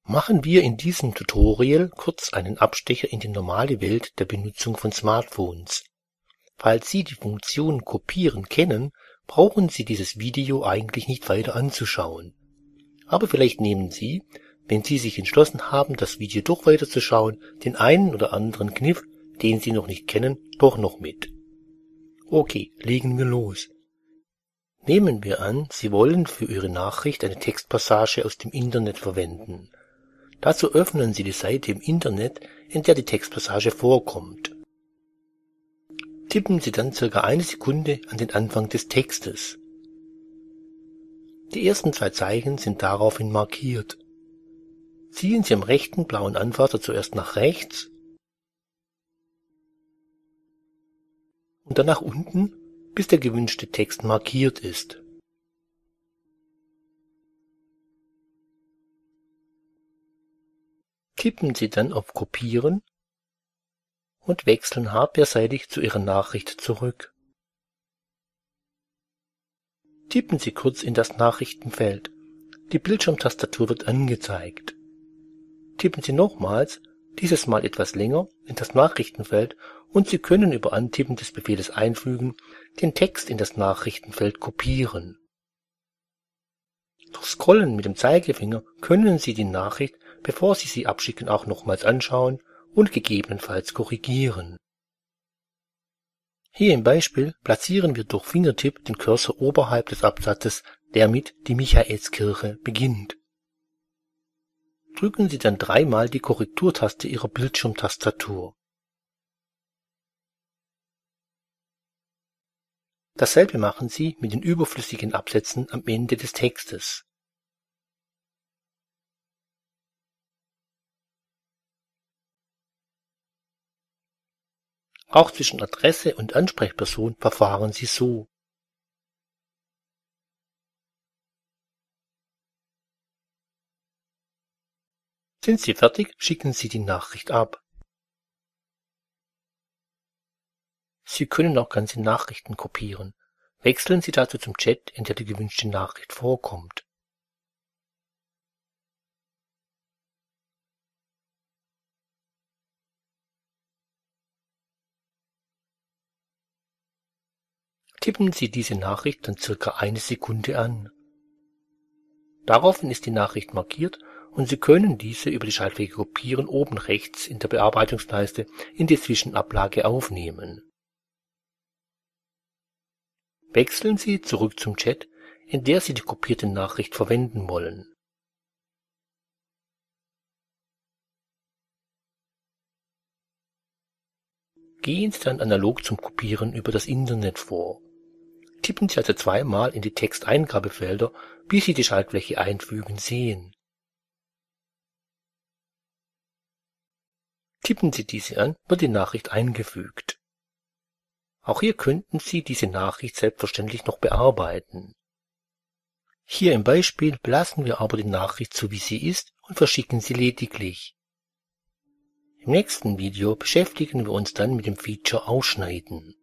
Machen wir in diesem Tutorial kurz einen Abstecher in die normale Welt der Benutzung von Smartphones. Falls Sie die Funktion Kopieren kennen, brauchen Sie dieses Video eigentlich nicht weiter anzuschauen. Aber vielleicht nehmen Sie, wenn Sie sich entschlossen haben, das Video doch weiterzuschauen, den einen oder anderen Kniff, den Sie noch nicht kennen, doch noch mit. Okay, legen wir los. Nehmen wir an, Sie wollen für Ihre Nachricht eine Textpassage aus dem Internet verwenden. Dazu öffnen Sie die Seite im Internet, in der die Textpassage vorkommt. Tippen Sie dann ca. 1 Sekunde an den Anfang des Textes. Die ersten 2 Zeichen sind daraufhin markiert. Ziehen Sie am rechten blauen Anfasser zuerst nach rechts und dann nach unten, bis der gewünschte Text markiert ist. Tippen Sie dann auf Kopieren und wechseln hardwareseitig zu Ihrer Nachricht zurück. Tippen Sie kurz in das Nachrichtenfeld. Die Bildschirmtastatur wird angezeigt. Tippen Sie nochmals, dieses Mal etwas länger, in das Nachrichtenfeld und Sie können über Antippen des Befehls Einfügen den Text in das Nachrichtenfeld kopieren. Durch Scrollen mit dem Zeigefinger können Sie die Nachricht, bevor Sie sie abschicken, auch nochmals anschauen und gegebenenfalls korrigieren. Hier im Beispiel platzieren wir durch Fingertipp den Cursor oberhalb des Absatzes, der mit Die Michaelskirche beginnt. Drücken Sie dann 3-mal die Korrekturtaste Ihrer Bildschirmtastatur. Dasselbe machen Sie mit den überflüssigen Absätzen am Ende des Textes. Auch zwischen Adresse und Ansprechperson verfahren Sie so. Sind Sie fertig, schicken Sie die Nachricht ab. Sie können auch ganze Nachrichten kopieren. Wechseln Sie dazu zum Chat, in der die gewünschte Nachricht vorkommt. Tippen Sie diese Nachricht dann ca. 1 Sekunde an. Daraufhin ist die Nachricht markiert und Sie können diese über die Schaltfläche Kopieren oben rechts in der Bearbeitungsleiste in die Zwischenablage aufnehmen. Wechseln Sie zurück zum Chat, in der Sie die kopierte Nachricht verwenden wollen. Gehen Sie dann analog zum Kopieren über das Internet vor. Tippen Sie also 2-mal in die Texteingabefelder, bis Sie die Schaltfläche Einfügen sehen. Tippen Sie diese an, wird die Nachricht eingefügt. Auch hier könnten Sie diese Nachricht selbstverständlich noch bearbeiten. Hier im Beispiel belassen wir aber die Nachricht so wie sie ist und verschicken sie lediglich. Im nächsten Video beschäftigen wir uns dann mit dem Feature Ausschneiden.